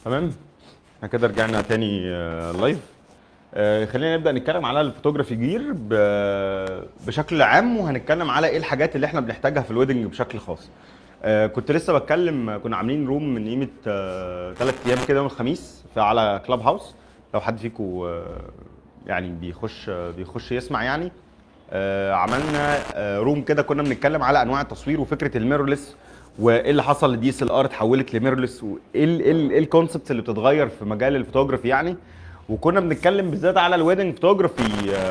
تمام. احنا كده رجعنا تاني لايف. خلينا نبدا نتكلم على الفوتوغرافي جير بشكل عام، وهنتكلم على ايه الحاجات اللي احنا بنحتاجها في الويدنج بشكل خاص. كنت لسه بتكلم، كنا عاملين روم من قيمه 3 ايام كده يوم الخميس على كلاب هاوس. لو حد فيكم يعني بيخش يسمع يعني. عملنا روم كده كنا بنتكلم على انواع التصوير وفكره الميرورلس، وايه اللي حصل لدي اس ال ار اتحولت لميرورلس، وايه الكونسبتس اللي بتتغير في مجال الفوتوغرافي يعني. وكنا بنتكلم بالذات على الويدنج فوتوغرافي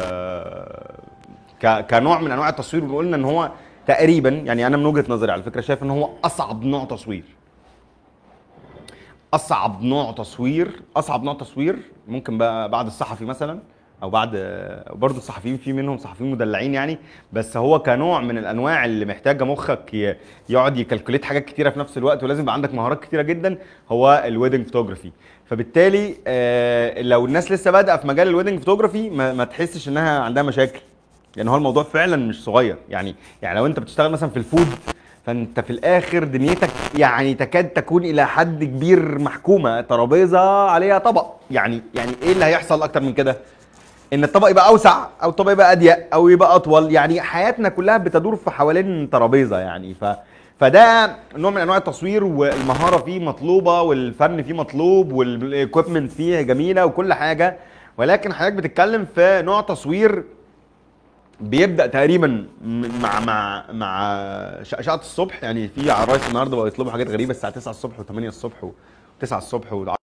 كنوع من انواع التصوير، وقلنا ان هو تقريبا يعني انا من وجهه نظري على فكره شايف ان هو اصعب نوع تصوير. اصعب نوع تصوير ممكن بقى بعد الصحفي مثلا، او بعد برضه الصحفيين، في منهم صحفيين مدلعين يعني، بس هو كنوع من الانواع اللي محتاجه مخك يقعد يكالكوليت حاجات كتيره في نفس الوقت، ولازم يبقى عندك مهارات كتيره جدا، هو الويدنج فوتوغرافي. فبالتالي لو الناس لسه بادئه في مجال الويدنج فوتوغرافي ما تحسش انها عندها مشاكل، لان هو الموضوع فعلا مش صغير يعني لو انت بتشتغل مثلا في الفود، فانت في الاخر دنيتك يعني تكاد تكون الى حد كبير محكومه، ترابيزه عليها طبق، يعني ايه اللي هيحصل اكتر من كده؟ ان الطبق يبقى اوسع او الطبق يبقى اضيق او يبقى اطول، يعني حياتنا كلها بتدور في حوالين ترابيزه يعني. فده نوع من انواع التصوير، والمهاره فيه مطلوبه، والفن فيه مطلوب، والايكويبمنت فيه جميله وكل حاجه، ولكن حضرتك بتتكلم في نوع تصوير بيبدا تقريبا مع شقشقه الصبح. يعني في عرايس النهارده بقوا يطلبوا حاجات غريبه الساعه 9 الصبح و8 الصبح و9 الصبح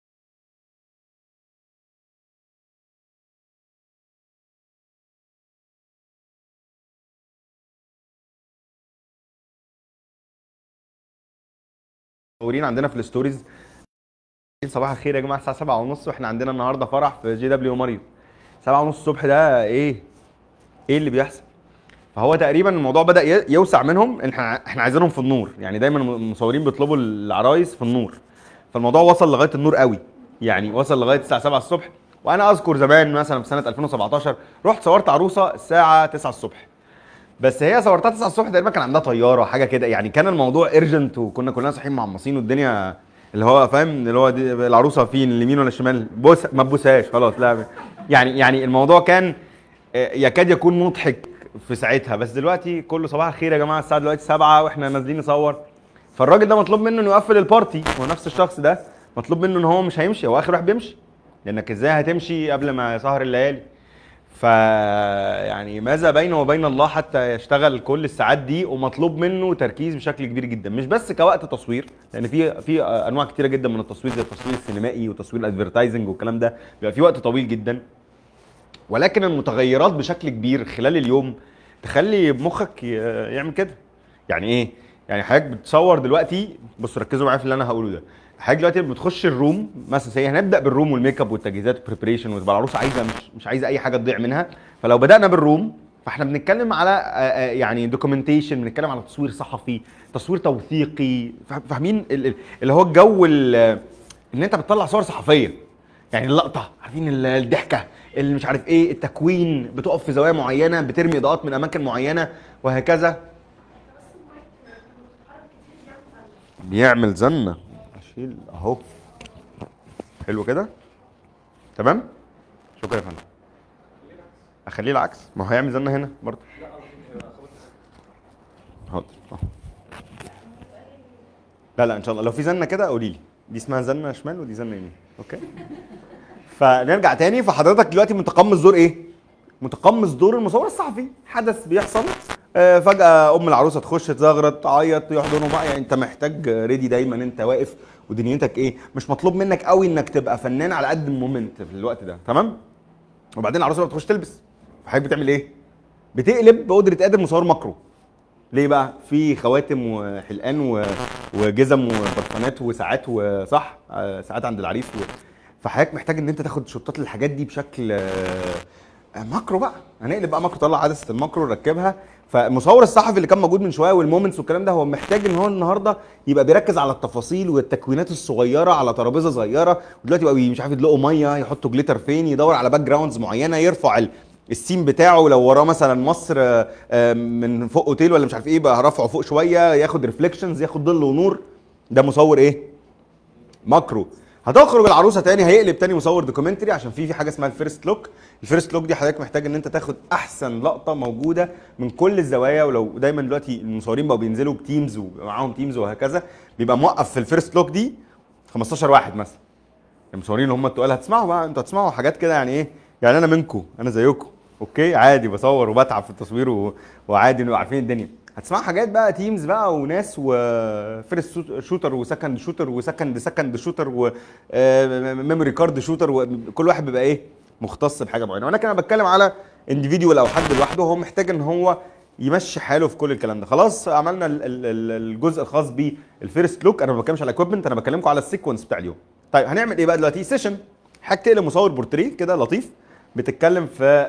مصورين عندنا في الستوريز صباح الخير يا جماعه الساعه 7:30 واحنا عندنا النهارده فرح في جي دبليو ماريو. 7:30 الصبح ده ايه اللي بيحصل؟ فهو تقريبا الموضوع بدا يوسع منهم، احنا عايزينهم في النور، يعني دايما المصورين بيطلبوا العرايس في النور. فالموضوع وصل لغايه النور قوي، يعني وصل لغايه الساعه 7 الصبح. وانا اذكر زمان مثلا في سنه 2017 رحت صورت عروسه الساعه 9 الصبح، بس هي صورتها 9 الصبح تقريبا كان عندها طياره حاجه كده، يعني كان الموضوع ايرجنت، وكنا كلنا صاحيين معمصين والدنيا اللي هو فاهم اللي هو دي العروسه فين، اليمين ولا الشمال، بوس ما تبوسهاش خلاص، لا يعني الموضوع كان يكاد يكون مضحك في ساعتها. بس دلوقتي كله صباح الخير يا جماعه الساعه دلوقتي 7 واحنا نازلين نصور. فالراجل ده مطلوب منه انه يقفل البارتي، هو نفس الشخص ده مطلوب منه ان هو مش هيمشي، هو اخر واحد بيمشي، لانك ازاي هتمشي قبل ما سهر الليالي؟ يعني ماذا بينه وبين الله حتى يشتغل كل الساعات دي، ومطلوب منه تركيز بشكل كبير جدا، مش بس كوقت تصوير، لان في انواع كتيره جدا من التصوير زي التصوير السينمائي وتصوير الادفرتايزنج والكلام ده بيبقى في وقت طويل جدا، ولكن المتغيرات بشكل كبير خلال اليوم تخلي مخك يعمل كده. يعني ايه؟ يعني حضرتك بتصور دلوقتي، بصوا ركزوا معايا في اللي انا هقوله ده. حضرتك دلوقتي بتخش الروم مثلا، هنبدا بالروم والميك اب والتجهيزات والبريبريشن، وتبقى العروسه عايزه مش عايزه اي حاجه تضيع منها. فلو بدانا بالروم فاحنا بنتكلم على يعني دوكيومنتيشن، بنتكلم على تصوير صحفي، تصوير توثيقي، فاهمين اللي هو الجو ان انت بتطلع صور صحفيه، يعني اللقطه، عارفين الضحكه اللي مش عارف ايه، التكوين، بتقف في زوايا معينه، بترمي اضاءات من اماكن معينه وهكذا. بيعمل زنه، اشيل اهو، حلو كده تمام، شكرا يا فندم. اخليه العكس، ما هو هيعمل زنه هنا برضه. حاضر لا ان شاء الله لو في زنه كده قولي لي، دي اسمها زنه شمال ودي زنه يمين، اوكي. فنرجع تاني، فحضرتك دلوقتي متقمص دور ايه؟ متقمص دور المصور الصحفي. حدث بيحصل، فجأة أم العروسة تخش تزغرط تعيط يحضنوا بقى، يعني أنت محتاج ريدي دايما، أنت واقف ودنيتك إيه؟ مش مطلوب منك قوي إنك تبقى فنان على قد المومنت في الوقت ده، تمام؟ وبعدين العروسة بتخش تلبس، فحضرتك بتعمل إيه؟ بتقلب بقدرة قادر مصور ماكرو. ليه بقى؟ في خواتم وحلقان وجزم وبرفانات وساعات، وصح ساعات عند العريس فحضرتك محتاج ان انت تاخد شوتات للحاجات دي بشكل ماكرو بقى. هنقلب بقى ماكرو، طلع عدسه الماكرو نركبها. فالمصور الصحفي اللي كان موجود من شويه والمومنتس والكلام ده، هو محتاج ان هو النهارده يبقى بيركز على التفاصيل والتكوينات الصغيره على ترابيزه صغيره، ودلوقتي بقى مش عارف يدلقوا ميه، يحطوا جليتر فين، يدور على باك جراوندز معينه، يرفع السين بتاعه لو وراه مثلا مصر من فوق اوتيل ولا مش عارف ايه، بقى رفعه فوق شويه، ياخد ريفليكشنز، ياخد ظل ونور. ده مصور ايه؟ ماكرو. هتخرج العروسه تاني، هيقلب تاني مصور دوكيومنتري عشان في حاجه اسمها الفيرست لوك. الفيرست لوك دي حضرتك محتاج ان انت تاخد احسن لقطه موجوده من كل الزوايا، ولو دايما دلوقتي المصورين بقوا بينزلوا بتيمز ومعاهم تيمز وهكذا، بيبقى موقف في الفيرست لوك دي 15 واحد مثلا. المصورين اللي هم التقال هتسمعوا بقى، انتوا هتسمعوا حاجات كده يعني ايه، يعني انا منكم، انا زيكم، اوكي عادي بصور وبتعب في التصوير وعادي نبقى عارفين الدنيا. هتسمع حاجات بقى تيمز بقى وناس وفيرست شوتر وسكند شوتر وسكند شوتر وميموري كارد شوتر، وكل واحد بيبقى ايه مختص بحاجه معينه. وانا كده بتكلم على انديفيديوال او حد لوحده، هو محتاج ان هو يمشي حاله في كل الكلام ده. خلاص عملنا الجزء الخاص بالفيرست لوك. انا ما بتكلمش على الاكويبمنت، انا بكلمكم على السيكونس بتاع اليوم. طيب هنعمل ايه بقى دلوقتي؟ سيشن، حاجه تقلب مصور بورتريه كده لطيف، بتتكلم في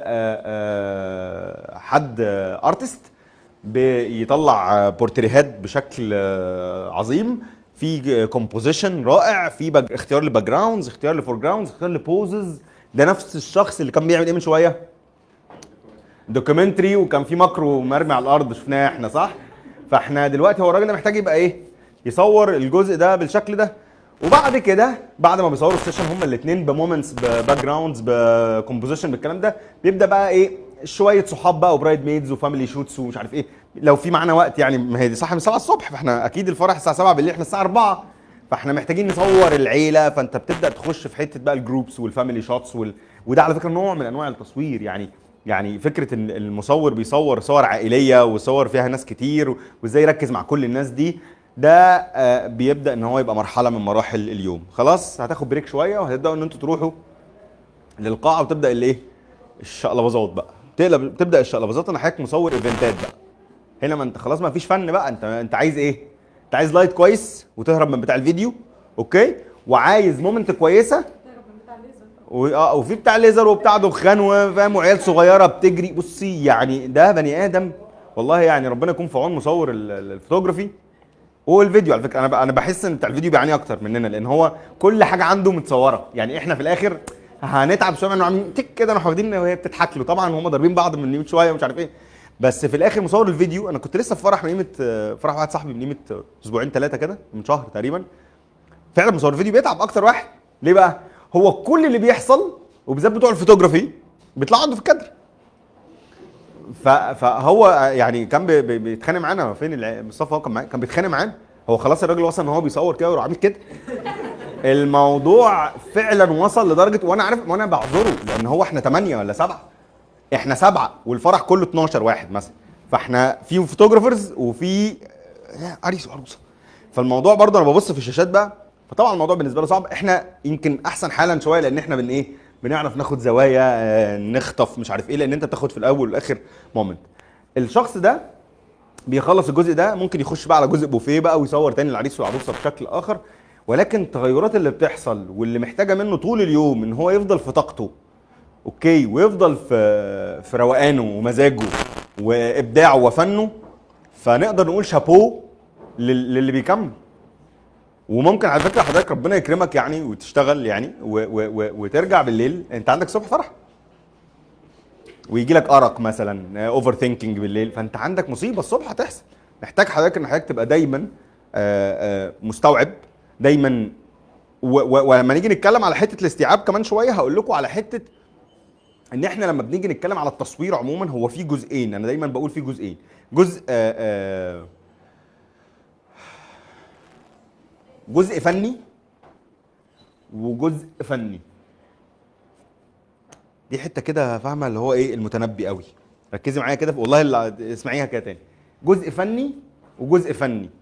حد ارتست بيطلع بورتريهات بشكل عظيم، في كومبوزيشن رائع، في اختيار لباك جراوندز، اختيار لفور جراوندز، اختيار لبوزز. ده نفس الشخص اللي كان بيعمل ايه من شويه؟ دوكيومنتري، وكان في ماكرو مرمي على الارض شفناه احنا صح؟ فاحنا دلوقتي هو الراجل ده محتاج يبقى ايه؟ يصور الجزء ده بالشكل ده. وبعد كده بعد ما بيصوروا السيشن هما الاثنين بمومنتس بباك جراوندز بكومبوزيشن بالكلام ده، بيبدا بقى ايه شويه صحاب بقى وبرايد ميدز وفاميلي شوتس ومش عارف ايه، لو في معانا وقت يعني. ما هي دي صح من 7 الصبح، فاحنا اكيد الفرح الساعه 7 بالليل، احنا الساعه 4، فاحنا محتاجين نصور العيله. فانت بتبدا تخش في حته بقى الجروبس والفاميلي شوتس وده على فكره نوع من انواع التصوير. يعني فكره ان المصور بيصور صور عائليه وصور فيها ناس كتير وازاي يركز مع كل الناس دي، ده بيبدا ان هو يبقى مرحله من مراحل اليوم. خلاص هتاخد بريك شويه وهتبداوا ان انتوا تروحوا للقاعه وتبدا الايه الشقلباظات بقى، تبدا الشقلباظات. انا حضرتك مصور ايفنتات بقى هنا، ما انت خلاص ما فيش فن بقى، انت عايز ايه؟ انت عايز لايت كويس وتهرب من بتاع الفيديو، اوكي، وعايز مومنت كويسه وفي بتاع ليزر وبتاع دخان وفاهم وعيال صغيره بتجري. بصي يعني ده بني ادم والله، يعني ربنا يكون في عون مصور الفوتوغرافي والفيديو. على فكره انا بحس ان بتاع الفيديو بيعاني اكتر مننا، لان هو كل حاجه عنده متصوره. يعني احنا في الاخر هنتعب شويه انه عاملين تك كده، انا واخدين وهي بتضحك له، طبعا هم ضاربين بعض من شويه ومش عارف ايه، بس في الاخر مصور الفيديو. انا كنت لسه في فرح من قيمه فرح واحد صاحبي من قيمه اسبوعين 3 كده، من شهر تقريبا. فعلا مصور الفيديو بيتعب اكتر واحد. ليه بقى؟ هو كل اللي بيحصل وبالذات بتوع الفوتوغرافي بيطلعوا عنده في الكادر. فهو يعني كان بيتخانق معانا. فين مصطفى؟ هو كان بيتخانق معانا. هو خلاص الراجل وصل ان هو بيصور كده ويروح عامل كده. الموضوع فعلا وصل لدرجه، وانا عارف وانا بعذره، لان هو احنا 8 ولا 7، احنا 7 والفرح كله 12 واحد مثلا، فاحنا في فوتوغرافرز وفي عريس وعروسه. فالموضوع برضه انا ببص في الشاشات بقى، فطبعا الموضوع بالنسبه له صعب. احنا يمكن احسن حالا شويه، لان احنا بنعرف ناخد زوايا، نخطف مش عارف ايه، لان انت بتاخد في الاول والاخر مومنت. الشخص ده بيخلص الجزء ده ممكن يخش بقى على جزء بوفيه بقى ويصور تاني العريس والعروسه بشكل اخر. ولكن التغيرات اللي بتحصل واللي محتاجه منه طول اليوم ان هو يفضل في طاقته، اوكي، ويفضل في روقانه ومزاجه وابداعه وفنه، فنقدر نقول شابوه للي بيكمل. وممكن على فكره حضرتك ربنا يكرمك يعني وتشتغل يعني وترجع بالليل انت عندك الصبح فرح، ويجي لك ارق مثلا، اوفر ثينكينج بالليل، فانت عندك مصيبه الصبح هتحصل. محتاج حضرتك ان حضرتك تبقى دايما مستوعب دايما. ولما نيجي نتكلم على حته الاستيعاب كمان شويه هقول لكم على حته ان احنا لما بنيجي نتكلم على التصوير عموما هو في جزئين. انا دايما بقول في جزئين، جزء فني وجزء فني. دي حته كده فاهمه اللي هو ايه المتنبي قوي. ركزي معايا كده والله اللي اسمعيها كده تاني، جزء فني وجزء فني.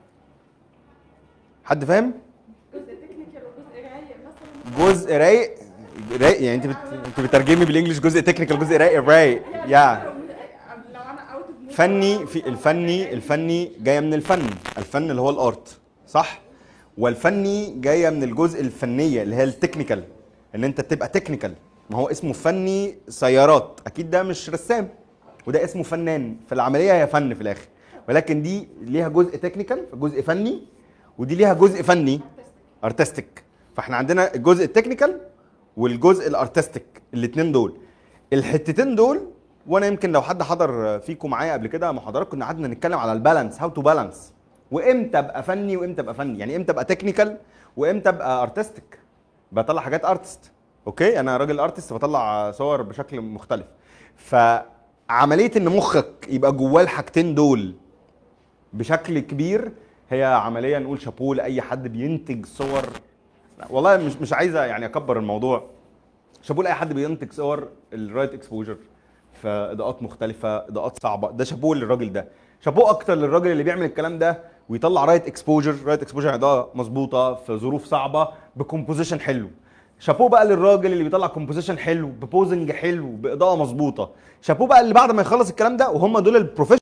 حد فاهم؟ جزء تكنيكال وجزء رايق مثلا. جزء رايق يعني انت بتترجمي بالانجلش جزء تكنيكال جزء رايق يا لو انا اوت اوف فني. في الفني جايه من الفن اللي هو الارت صح، والفني جايه من الجزء الفنيه اللي هي التكنيكال، ان انت تبقى تكنيكال. ما هو اسمه فني سيارات، اكيد ده مش رسام، وده اسمه فنان. فالعمليه هي فن في الاخر، ولكن دي ليها جزء تكنيكال جزء فني، ودي ليها جزء فني ارتستيك. فاحنا عندنا الجزء التكنيكال والجزء الارتستيك، الاثنين دول الحتتين دول. وانا يمكن لو حد حضر فيكم معايا قبل كده محاضرات كنا قعدنا نتكلم على البالانس، هاو تو بالانس، وامتى ابقى فني وامتى ابقى فني، يعني امتى ابقى تكنيكال وامتى ابقى ارتستيك. بطلع حاجات ارتست. اوكي، انا راجل ارتست بطلع صور بشكل مختلف. فعمليه ان مخك يبقى جواه الحاجتين دول بشكل كبير هي عمليه نقول شابوه لاي حد بينتج صور. والله مش عايزه يعني اكبر الموضوع. شابوه لاي حد بينتج صور الرايت اكسبوجر في اضاءات مختلفه، اضاءات صعبه، ده شابوه للراجل ده. شابوه اكتر للراجل اللي بيعمل الكلام ده ويطلع رايت اكسبوجر، رايت اكسبوجر اضاءه مظبوطه في ظروف صعبه بكومبوزيشن حلو. شابوه بقى للراجل اللي بيطلع كومبوزيشن حلو ببوزنج حلو باضاءه مظبوطه. شابوه بقى اللي بعد ما يخلص الكلام ده، وهم دول البروفيشنال.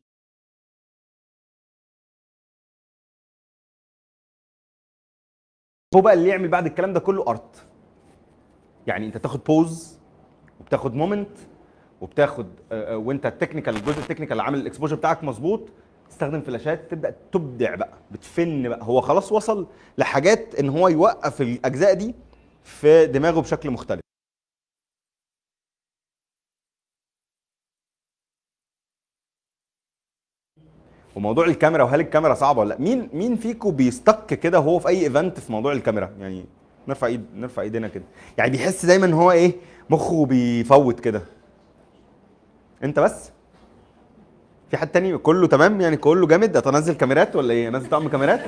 شابوه بقى اللي يعمل بعد الكلام ده كله ارت. يعني انت تاخد بوز وبتاخد مومنت وبتاخد وانت التكنيكال، الجزء التكنيكال اللي عامل الاكسبوجر بتاعك مظبوط، تستخدم فلاشات تبدا تبدع بقى، بتفن بقى. هو خلاص وصل لحاجات ان هو يوقف الاجزاء دي في دماغه بشكل مختلف. وموضوع الكاميرا، وهل الكاميرا صعبه ولا لا؟ مين فيكم بيستك كده وهو في اي ايفنت في موضوع الكاميرا؟ يعني نرفع ايدينا كده. يعني بيحس دايما ان هو ايه، مخه بيفوت كده. انت بس؟ في حد تاني كله تمام يعني كله جامد؟ هتنزل كاميرات ولا ايه؟ انزل طقم كاميرات؟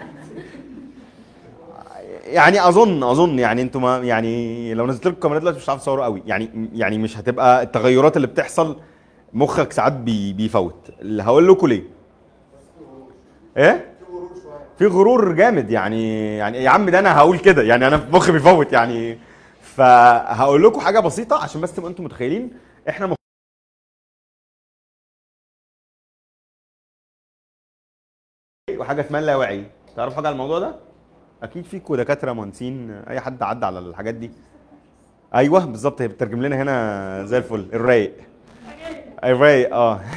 يعني اظن يعني انتوا ما يعني لو نزلت لكم كاميرات دلوقتي مش هتعرفوا تصوروا قوي. يعني مش هتبقى التغيرات اللي بتحصل، مخك ساعات بيفوت. اللي هقول لكم ليه؟ ايه؟ في غرور جامد يعني يا عم ده انا هقول كده يعني انا مخي بيفوت يعني. فهقول لكم حاجه بسيطه عشان بس تبقوا انتم متخيلين. احنا وحاجه اسمها اللاواعي. تعرفوا حاجه على الموضوع ده؟ اكيد فيكم دكاتره مهندسين، اي حد عدى على الحاجات دي. ايوه بالظبط، هي بتترجم لنا هنا زي الفل. الرايق، الرايق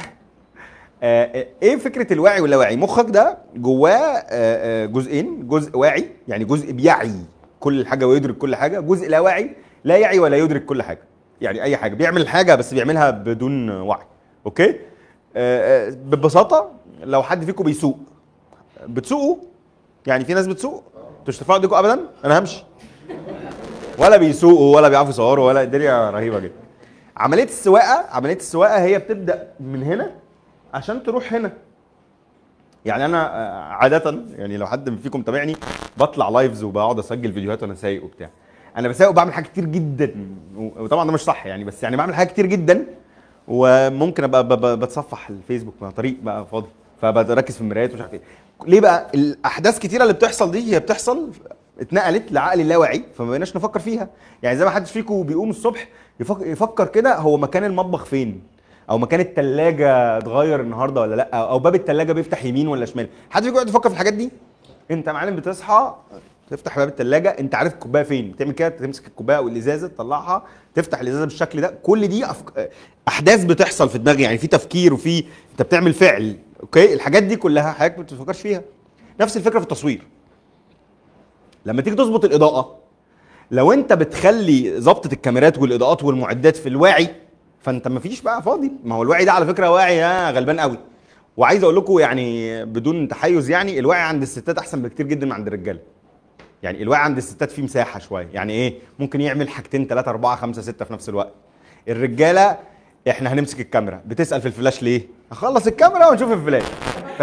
ايه فكره الواعي واللاواعي؟ مخك ده جواه جزئين، جزء واعي يعني جزء بيعي كل حاجه ويدرك كل حاجه، جزء لا واعي لا يعي ولا يدرك كل حاجه. يعني اي حاجه بيعمل حاجه بس بيعملها بدون وعي. اوكي. ببساطه، لو حد فيكم بيسوق، بتسوقوا؟ يعني في ناس بتسوق، انتوا مش ترفعوا ايديكم ابدا، انا همشي. ولا بيسوقوا ولا بيعرفوا يصوروا ولا الدنيا رهيبه جدا. عمليه السواقه هي بتبدا من هنا عشان تروح هنا. يعني انا عاده يعني لو حد فيكم متابعني بطلع لايفز وبقعد اسجل فيديوهات وانا سايق وبتاع. انا بسايق وبعمل حاجات كتير جدا، وطبعا ده مش صح يعني، بس يعني بعمل حاجات كتير جدا. وممكن ابقى بتصفح الفيسبوك مع طريق بقى فاضي، فبركز في المرايات ومش عارف ايه. ليه بقى؟ الاحداث كتيره اللي بتحصل دي هي بتحصل اتنقلت لعقل اللاواعي، فما بقيناش نفكر فيها. يعني زي ما حدش فيكم بيقوم الصبح يفكر كده هو مكان المطبخ فين، او مكان التلاجة اتغير النهارده ولا لا، او باب التلاجة بيفتح يمين ولا شمال. حد فيكم يقعد يفكر في الحاجات دي؟ انت يا معلم بتصحى تفتح باب التلاجة، انت عارف الكوبايه فين، بتعمل كده، تمسك الكوبايه او الازازه تطلعها، تفتح الازازه بالشكل ده. كل دي احداث بتحصل في دماغي، يعني في تفكير وفي انت بتعمل فعل. اوكي، الحاجات دي كلها حضرتك ما بتفكرش فيها. نفس الفكره في التصوير. لما تيجي تظبط الاضاءه، لو انت بتخلي ظبطه الكاميرات والاضاءات والمعدات في الواعي، فانت ما فيش بقى فاضي. ما هو الواعي ده على فكره واعي غلبان قوي. وعايز اقول لكم يعني بدون تحيز، يعني الواعي عند الستات احسن بكتير جدا من عند الرجاله. يعني الواعي عند الستات فيه مساحه شويه، يعني ايه، ممكن يعمل حاجتين ثلاثه اربعه خمسه سته في نفس الوقت. الرجاله احنا هنمسك الكاميرا، بتسال في الفلاش ليه؟ هخلص الكاميرا ونشوف الفلاش. ف...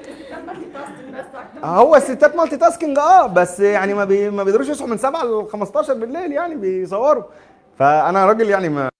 هو الستات مالتي تاسكينج بس يعني ما بيقدروش يصحوا من 7 ل 15 بالليل يعني بيصوروا. فانا راجل يعني ما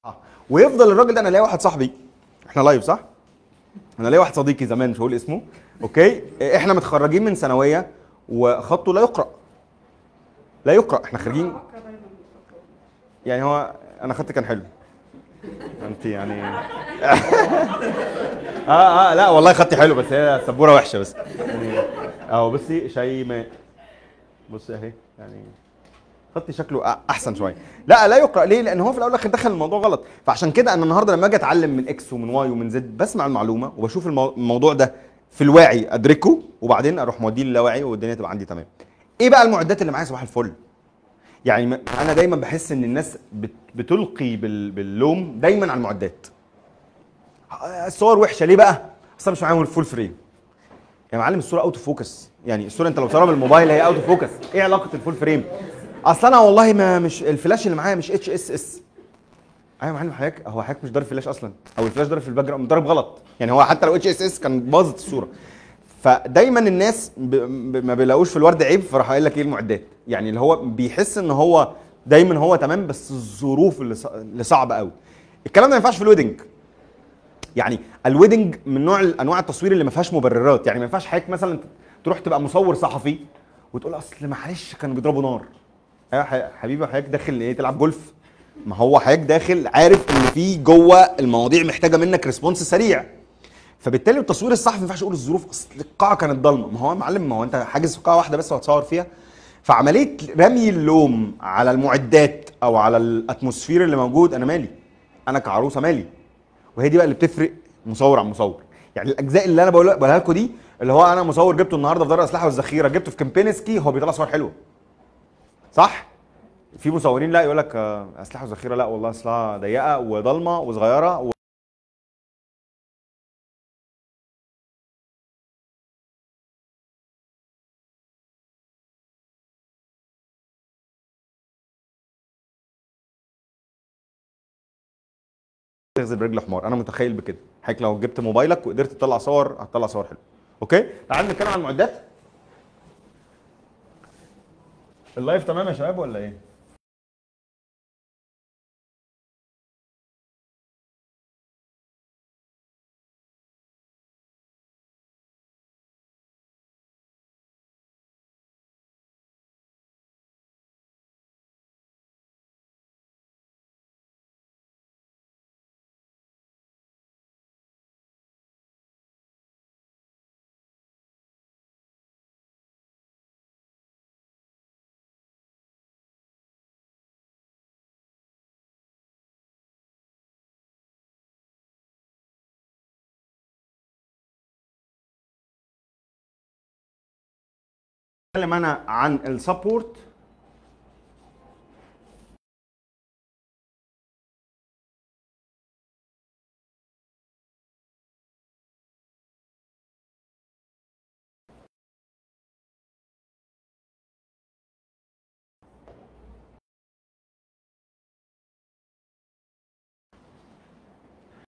ويفضل الراجل ده، انا ليا واحد صاحبي، احنا لايف صح؟ انا ليا واحد صديقي زمان مش هقول اسمه، اوكي؟ احنا متخرجين من ثانويه وخطه لا يقرا، لا يقرا، احنا خارجين يعني. هو انا خطي كان حلو، انت يعني لا والله خطي حلو، بس هي سبوره وحشه بس يعني. اهو بصي شيماء، بصي اهي يعني خطي شكله احسن شويه. لا لا يقرا ليه؟ لان هو في الاول والاخر دخل الموضوع غلط. فعشان كده انا النهارده لما اجي اتعلم من اكس ومن واي ومن زد، بسمع المعلومه وبشوف الموضوع ده في الواعي ادركه، وبعدين اروح موديه للاواعي والدنيا تبقى عندي تمام. ايه بقى المعدات اللي معايا صباح الفل؟ يعني انا دايما بحس ان الناس بتلقي باللوم دايما على المعدات. الصور وحشه ليه بقى؟ اصل مش معاهم الفول فريم. يا معلم الصوره اوت اوف فوكس، يعني الصوره انت لو بتصورها بالموبايل هي اوت اوف فوكس، ايه علاقه الفول فريم؟ اصل انا والله ما مش الفلاش اللي معايا مش اتش اس اس. ايوه يا معلم حضرتك، هو حضرتك مش ضارب فلاش اصلا، او الفلاش ضارب في الباك جراوند ضارب غلط، يعني هو حتى لو اتش اس اس كان باظت الصوره. فدايما الناس ما بيلاقوش في الورد عيب، فراح قايل لك ايه المعدات، يعني اللي هو بيحس ان هو دايما هو تمام، بس الظروف اللي صعبه قوي. الكلام ده ما ينفعش في الويدنج. يعني الويدنج من نوع انواع التصوير اللي ما فيهاش مبررات، يعني ما ينفعش حضرتك مثلا تروح تبقى مصور صحفي وتقول اصل معلش كانوا بيضربوا نار. ايوه حبيبي حضرتك داخل ايه تلعب جولف؟ ما هو حضرتك داخل عارف ان في جوه المواضيع محتاجه منك ريسبونس سريع. فبالتالي التصوير الصحفي ما ينفعش تقول الظروف اصل القاعه كانت ضلمه. ما هو يا معلم، ما هو انت حاجز في قاعه واحده بس وهتصور فيها. فعمليه رمي اللوم على المعدات او على الاتموسفير اللي موجود، انا مالي؟ انا كعروسه مالي؟ وهي دي بقى اللي بتفرق مصور عن مصور. يعني الاجزاء اللي انا بقولها لكم دي، اللي هو انا مصور جبته النهارده في دار الاسلحه والذخيره، جبته في كامبينسكي، هو بيطلع صور حلوه صح؟ في مصورين لا يقول لك اسلحه وذخيره، لا والله اصلها ضيقه وضلمه وصغيره تغزل برجل حمار. انا متخيل بكده. حضرتك لو جبت موبايلك وقدرت تطلع صور هتطلع صور حلوه. اوكي، تعال نتكلم عن المعدات. اللايف تمام يا شباب ولا ايه؟ اتكلم انا عن السبورت